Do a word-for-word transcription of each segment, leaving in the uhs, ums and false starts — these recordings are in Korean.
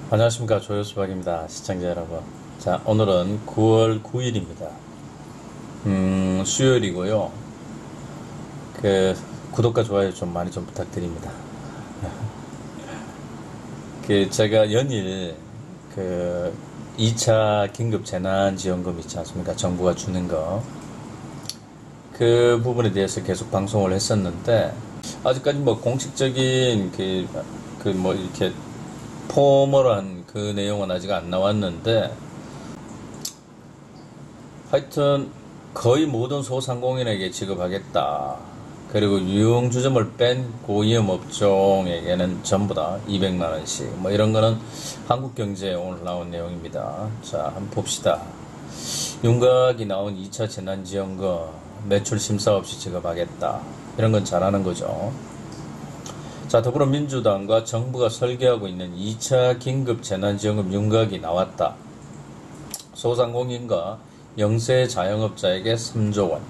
안녕하십니까, 조효수박입니다. 시청자 여러분. 자, 오늘은 구월 구일입니다. 음, 수요일이고요. 그 구독과 좋아요 좀 많이 좀 부탁드립니다. 그 제가 연일 그 이 차 긴급 재난지원금 있지 않습니까? 정부가 주는 거. 그 부분에 대해서 계속 방송을 했었는데 아직까지 뭐 공식적인 그 그 뭐 이렇게 포멀한 그 내용은 아직 안 나왔는데, 하여튼 거의 모든 소상공인에게 지급하겠다. 그리고 유흥주점을 뺀 고위험 업종에게는 전부 다 이백만 원씩. 뭐 이런 거는 한국경제에 오늘 나온 내용입니다. 자, 한번 봅시다. 윤곽이 나온 이 차 재난지원금 매출 심사 없이 지급하겠다. 이런 건 잘하는 거죠. 자, 더불어민주당과 정부가 설계하고 있는 이 차 긴급 재난지원금 윤곽이 나왔다. 소상공인과 영세 자영업자에게 삼조 원,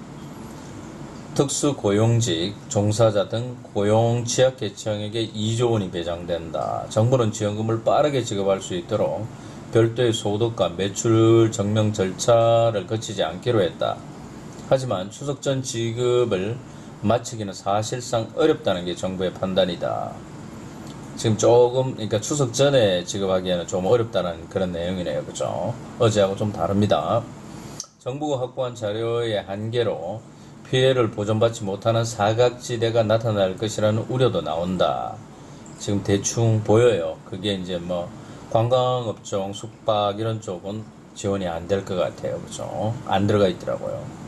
특수고용직, 종사자 등 고용 취약계층에게 이조 원이 배정된다. 정부는 지원금을 빠르게 지급할 수 있도록 별도의 소득과 매출 증명 절차를 거치지 않기로 했다. 하지만 추석 전 지급을 마치기는 사실상 어렵다는 게 정부의 판단이다. 지금 조금, 그러니까 추석 전에 지급하기에는 좀 어렵다는 그런 내용이네요. 그죠? 어제하고 좀 다릅니다. 정부가 확보한 자료의 한계로 피해를 보전받지 못하는 사각지대가 나타날 것이라는 우려도 나온다. 지금 대충 보여요. 그게 이제 뭐 관광업종, 숙박 이런 쪽은 지원이 안 될 것 같아요. 그죠? 안 들어가 있더라고요.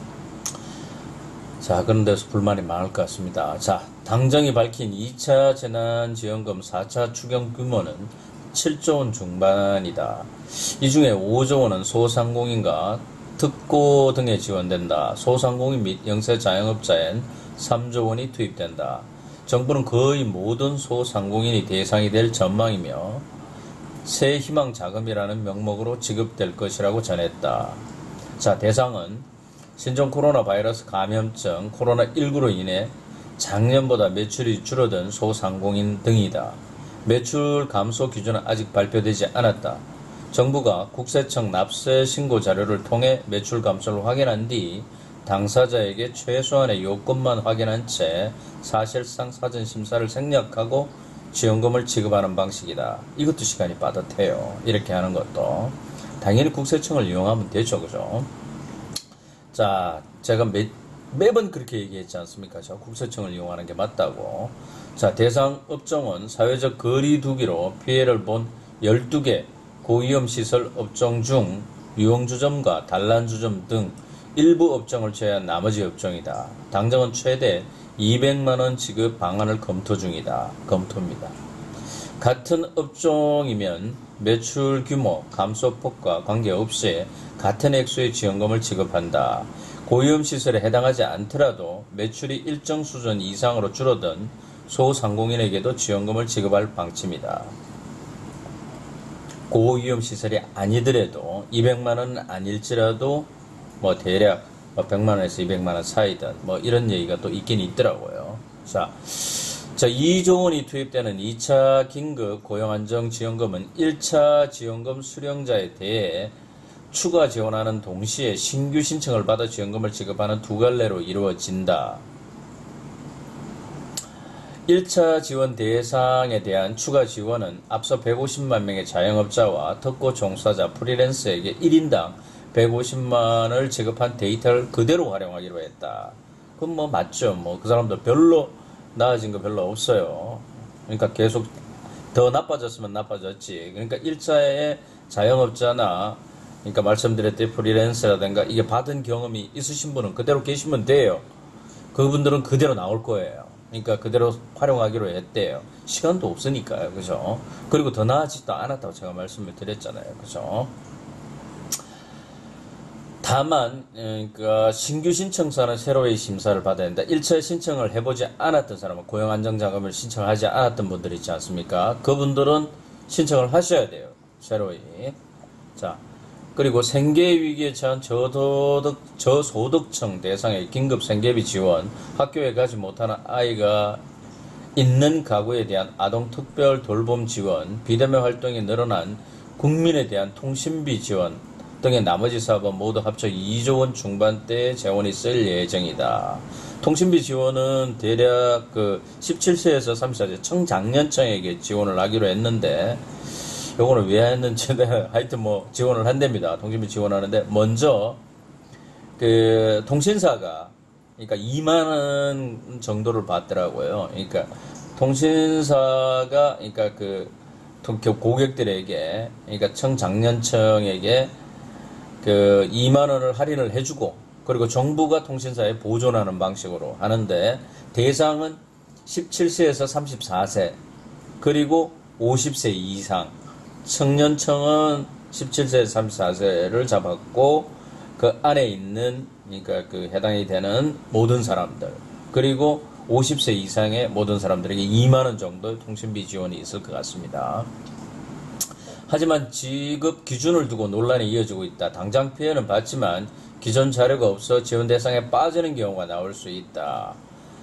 자, 그런 데서 불만이 많을 것 같습니다. 자, 당정이 밝힌 이 차 재난지원금 사 차 추경 규모는 칠조 원 중반이다. 이 중에 오조 원은 소상공인과 특고 등에 지원된다. 소상공인 및 영세 자영업자엔 삼조 원이 투입된다. 정부는 거의 모든 소상공인이 대상이 될 전망이며 새 희망 자금이라는 명목으로 지급될 것이라고 전했다. 자, 대상은 신종 코로나 바이러스 감염증 코로나 십구로 인해 작년보다 매출이 줄어든 소상공인 등이다. 매출 감소 기준은 아직 발표되지 않았다. 정부가 국세청 납세 신고 자료를 통해 매출 감소를 확인한 뒤 당사자에게 최소한의 요건만 확인한 채 사실상 사전 심사를 생략하고 지원금을 지급하는 방식이다. 이것도 시간이 빠듯해요. 이렇게 하는 것도. 당연히 국세청을 이용하면 되죠. 그죠? 자, 제가 매, 매번 그렇게 얘기했지 않습니까? 저 국세청을 이용하는 게 맞다고. 자, 대상 업종은 사회적 거리 두기로 피해를 본 열두 개 고위험 시설 업종 중 유흥주점과 단란주점 등 일부 업종을 제외한 나머지 업종이다. 당정은 최대 이백만 원 지급 방안을 검토 중이다. 검토입니다. 같은 업종이면 매출 규모, 감소폭과 관계없이 같은 액수의 지원금을 지급한다. 고위험 시설에 해당하지 않더라도 매출이 일정 수준 이상으로 줄어든 소상공인에게도 지원금을 지급할 방침이다. 고위험 시설이 아니더라도 이백만 원 아닐지라도 뭐 대략 뭐 백만 원에서 이백만 원 사이든 뭐 이런 얘기가 또 있긴 있더라고요. 자, 자, 이조 원이 투입되는 이 차 긴급 고용안정지원금은 일 차 지원금 수령자에 대해 추가 지원하는 동시에 신규 신청을 받아 지원금을 지급하는 두 갈래로 이루어진다. 일 차 지원 대상에 대한 추가 지원은 앞서 백오십만 명의 자영업자와 특고 종사자 프리랜서에게 일 인당 백오십만 원을 지급한 데이터를 그대로 활용하기로 했다. 그건 뭐 맞죠. 뭐 그 사람들 별로 나아진 거 별로 없어요. 그러니까 계속 더 나빠졌으면 나빠졌지. 그러니까 일 차에 자영업자나 그러니까 말씀드렸듯이 프리랜서라든가 이게 받은 경험이 있으신 분은 그대로 계시면 돼요. 그분들은 그대로 나올 거예요. 그러니까 그대로 활용하기로 했대요. 시간도 없으니까요. 그죠? 그리고 더 나아지지도 않았다고 제가 말씀을 드렸잖아요. 그죠? 다만 그러니까 신규 신청사는 새로의 심사를 받아야 된다. 일 차에 신청을 해보지 않았던 사람은 고용안정자금을 신청하지 않았던 분들 있지 않습니까? 그분들은 신청을 하셔야 돼요. 새로이. 자, 그리고 생계위기에 처한 저소득, 저소득층 대상의 긴급 생계비 지원, 학교에 가지 못하는 아이가 있는 가구에 대한 아동 특별 돌봄 지원, 비대면 활동이 늘어난 국민에 대한 통신비 지원 등의 나머지 사업은 모두 합쳐 이조 원 중반대의 재원이 쓸 예정이다. 통신비 지원은 대략 그 십칠 세에서 삼십사 세 청장년층에게 지원을 하기로 했는데, 요거는 왜 했는지는 하여튼 뭐 지원을 한답니다. 통신비 지원하는데, 먼저 그 통신사가 그러니까 이만 원 정도를 받더라고요. 그러니까 통신사가 그러니까 그 고객들에게, 그러니까 청장년층에게 그 이만 원을 할인을 해주고, 그리고 정부가 통신사에 보존하는 방식으로 하는데, 대상은 십칠 세에서 삼십사 세, 그리고 오십 세 이상, 청년층은 십칠 세에서 삼십사 세를 잡았고, 그 안에 있는, 그러니까 그 해당이 되는 모든 사람들, 그리고 오십 세 이상의 모든 사람들에게 이만 원 정도의 통신비 지원이 있을 것 같습니다. 하지만 지급 기준을 두고 논란이 이어지고 있다. 당장 피해는 봤지만 기존 자료가 없어 지원 대상에 빠지는 경우가 나올 수 있다.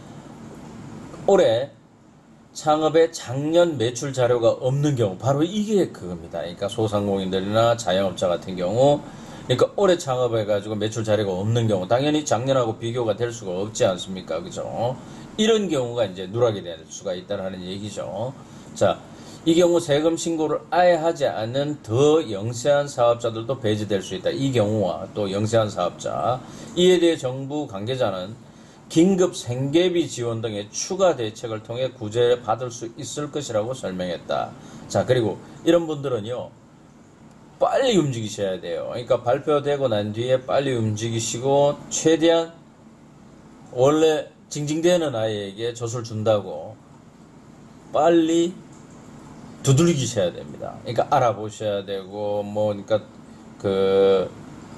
올해 창업의 작년 매출 자료가 없는 경우, 바로 이게 그겁니다. 그러니까 소상공인들이나 자영업자 같은 경우, 그러니까 올해 창업해가지고 매출 자료가 없는 경우, 당연히 작년하고 비교가 될 수가 없지 않습니까? 그죠? 이런 경우가 이제 누락이 될 수가 있다는 얘기죠. 자, 이 경우 세금 신고를 아예 하지 않는 더 영세한 사업자들도 배제될 수 있다. 이 경우와 또 영세한 사업자, 이에 대해 정부 관계자는 긴급 생계비 지원 등의 추가 대책을 통해 구제를 받을 수 있을 것이라고 설명했다. 자, 그리고 이런 분들은요, 빨리 움직이셔야 돼요. 그러니까 발표되고 난 뒤에 빨리 움직이시고, 최대한 원래 징징대는 아이에게 젖을 준다고 빨리 두들기셔야 됩니다. 그러니까 알아보셔야 되고, 뭐, 그러니까 그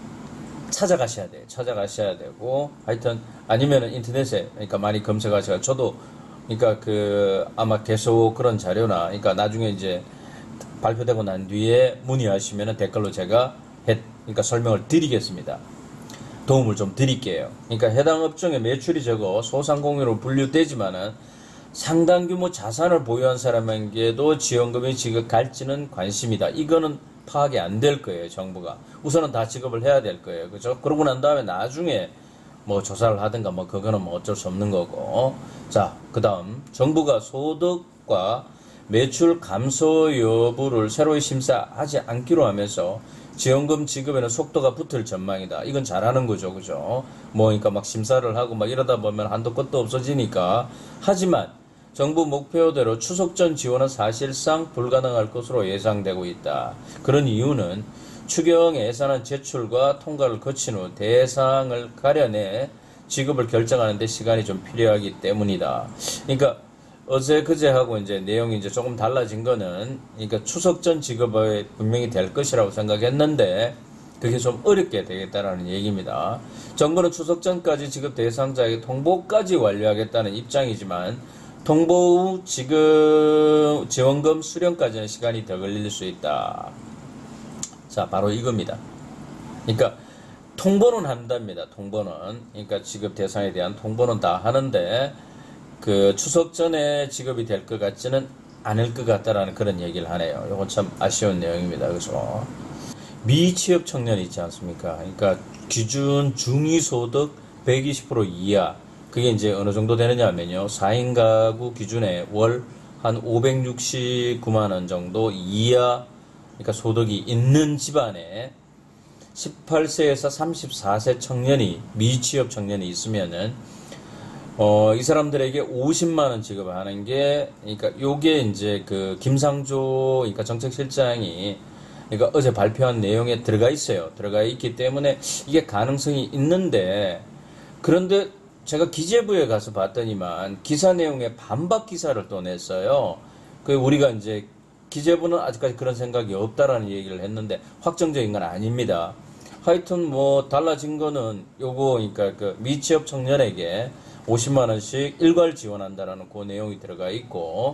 찾아가셔야 돼요. 찾아가셔야 되고, 하여튼 아니면은 인터넷에 그러니까 많이 검색하셔야. 저도 그러니까 그 아마 계속 그런 자료나, 그러니까 나중에 이제 발표되고 난 뒤에 문의하시면은 댓글로 제가 해, 그러니까 설명을 드리겠습니다. 도움을 좀 드릴게요. 그러니까 해당 업종의 매출이 적어 소상공인으로 분류되지만은 상당 규모 자산을 보유한 사람에게도 지원금이 지급할지는 관심이다. 이거는 파악이 안 될 거예요, 정부가. 우선은 다 지급을 해야 될 거예요. 그죠? 그러고 난 다음에 나중에 뭐 조사를 하든가 뭐 그거는 뭐 어쩔 수 없는 거고. 자, 그 다음 정부가 소득과 매출 감소 여부를 새로이 심사하지 않기로 하면서 지원금 지급에는 속도가 붙을 전망이다. 이건 잘하는 거죠, 그죠? 뭐, 그러니까 막 심사를 하고 막 이러다 보면 한도 끝도 없어지니까. 하지만 정부 목표대로 추석 전 지원은 사실상 불가능할 것으로 예상되고 있다. 그런 이유는 추경 예산안 제출과 통과를 거친 후 대상을 가려내 지급을 결정하는 데 시간이 좀 필요하기 때문이다. 그러니까 어제 그제하고 이제 내용이 이제 조금 달라진 거는, 그러니까 추석 전 지급이 분명히 될 것이라고 생각했는데 그게 좀 어렵게 되겠다라는 얘기입니다. 정부는 추석 전까지 지급 대상자에게 통보까지 완료하겠다는 입장이지만 통보 후 지급 지원금 수령까지는 시간이 더 걸릴 수 있다. 자, 바로 이겁니다. 그러니까 통보는 한답니다. 통보는, 그러니까 지급 대상에 대한 통보는 다 하는데 그 추석 전에 지급이 될 것 같지는 않을 것 같다라는 그런 얘기를 하네요. 이건 참 아쉬운 내용입니다. 그래서 미취업 청년 있지 않습니까? 그러니까 기준 중위소득 백이십 퍼센트 이하, 그게 이제 어느 정도 되느냐 하면요, 사 인 가구 기준에 월 한 오백육십구만 원 정도 이하, 그러니까 소득이 있는 집안에 십팔 세에서 삼십사 세 청년이, 미취업 청년이 있으면은 어, 이 사람들에게 오십만 원 지급을 하는 게, 그러니까 요게 이제 그 김상조, 그러니까 정책실장이 그러니까 어제 발표한 내용에 들어가 있어요. 들어가 있기 때문에 이게 가능성이 있는데, 그런데 제가 기재부에 가서 봤더니만 기사 내용에 반박 기사를 또 냈어요. 그 우리가 이제 기재부는 아직까지 그런 생각이 없다라는 얘기를 했는데 확정적인 건 아닙니다. 하여튼 뭐 달라진 거는 요거, 그러니까 그 미취업 청년에게 오십만 원씩 일괄 지원한다라는 그 내용이 들어가 있고,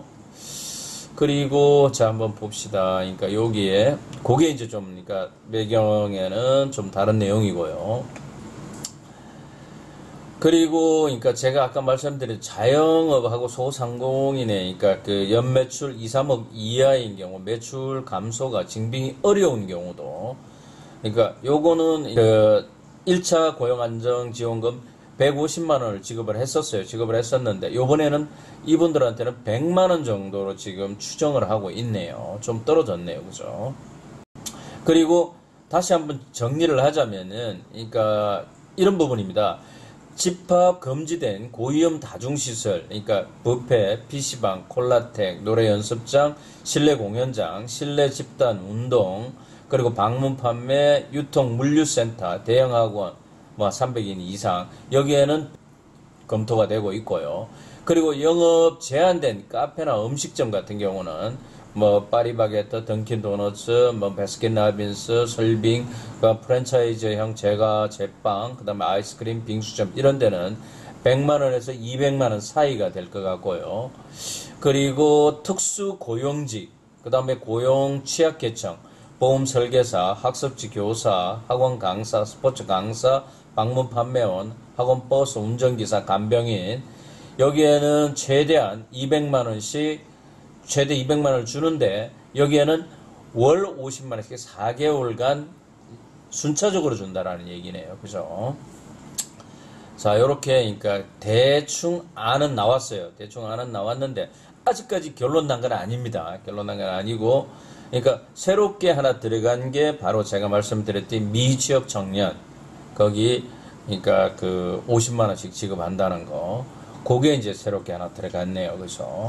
그리고 자 한번 봅시다. 그러니까 여기에 그게 이제 좀, 그러니까 배경에는 좀 다른 내용이고요. 그 그리고, 그러니까 제가 아까 말씀드린 자영업하고 소상공인의, 그러니까 그 연매출 이, 삼억 이하인 경우, 매출 감소가 증빙이 어려운 경우도, 그러니까 요거는 그 일 차 고용안정지원금 백오십만 원을 지급을 했었어요. 지급을 했었는데, 요번에는 이분들한테는 백만 원 정도로 지금 추정을 하고 있네요. 좀 떨어졌네요. 그죠? 그리고 다시 한번 정리를 하자면은, 그러니까 이런 부분입니다. 집합 금지된 고위험 다중시설, 그러니까 뷔페, 피시방, 콜라텍, 노래 연습장, 실내 공연장, 실내 집단 운동, 그리고 방문 판매, 유통 물류센터, 대형 학원, 뭐 삼백 인 이상, 여기에는 검토가 되고 있고요. 그리고 영업 제한된 카페나 음식점 같은 경우는 뭐 파리바게트, 던킨 도너츠, 뭐 바스킨라빈스, 설빙, 그 프랜차이즈형 제과 제빵, 그다음에 아이스크림, 빙수점 이런 데는 백만 원에서 이백만 원 사이가 될 것 같고요. 그리고 특수 고용직, 그다음에 고용 취약계층, 보험 설계사, 학습지 교사, 학원 강사, 스포츠 강사, 방문 판매원, 학원 버스 운전기사, 간병인, 여기에는 최대한 이백만 원씩 최대 이백만 원을 주는데, 여기에는 월 오십만 원씩 사 개월간 순차적으로 준다라는 얘기네요. 그죠? 자, 요렇게, 그러니까, 대충 안은 나왔어요. 대충 안은 나왔는데, 아직까지 결론 난 건 아닙니다. 결론 난 건 아니고, 그러니까, 새롭게 하나 들어간 게 바로 제가 말씀드렸던 미취업 청년, 거기, 그러니까 그 오십만 원씩 지급한다는 거, 그게 이제 새롭게 하나 들어갔네요. 그죠?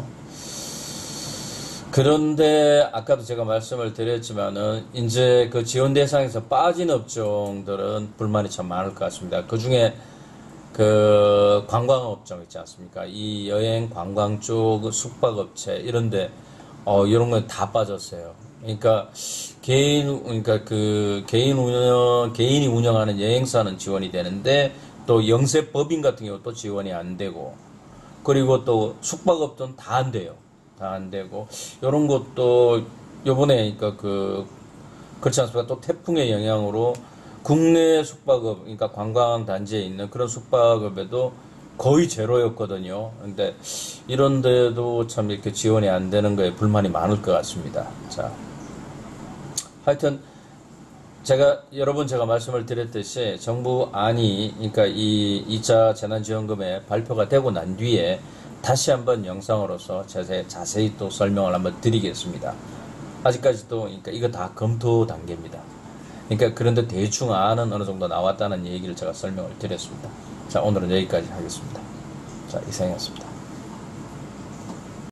그런데 아까도 제가 말씀을 드렸지만은 이제 그 지원 대상에서 빠진 업종들은 불만이 참 많을 것 같습니다. 그 중에 그 관광업종 있지 않습니까? 이 여행 관광 쪽 숙박업체 이런데 어 이런 건 다 빠졌어요. 그러니까 개인 그러니까 그 개인 운영 개인이 운영하는 여행사는 지원이 되는데 또 영세법인 같은 경우 또 지원이 안 되고, 그리고 또 숙박업종은 다 안 돼요. 다 안 되고, 요런 것도 요번에 그러니까 그 그렇지 않습니까? 또 태풍의 영향으로 국내 숙박업, 그러니까 관광 단지에 있는 그런 숙박업에도 거의 제로였거든요. 근데 이런데도 참 이렇게 지원이 안 되는 거에 불만이 많을 것 같습니다. 자, 하여튼 제가 여러 번 제가 말씀을 드렸듯이 정부 안이, 그러니까 이 이 차 재난지원금에 발표가 되고 난 뒤에 다시 한번 영상으로서 자세히, 자세히 또 설명을 한번 드리겠습니다. 아직까지도 그러니까 이거 다 검토 단계입니다. 그러니까 그런데 대충 안은 어느 정도 나왔다는 얘기를 제가 설명을 드렸습니다. 자, 오늘은 여기까지 하겠습니다. 자, 이상이었습니다.